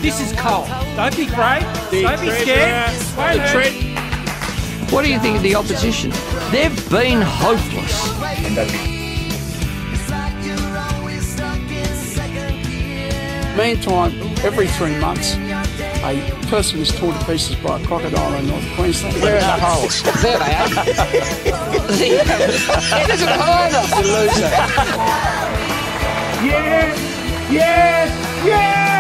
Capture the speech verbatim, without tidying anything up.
This is coal. Don't be afraid. Don't be scared. Won't hurt. What do you think of the opposition? They've been hopeless. Meantime, every three months, a person is torn to pieces by a crocodile in North Queensland. Where are the holes? There they are. It isn't high enough, you loser. Yes! Yes! Yes!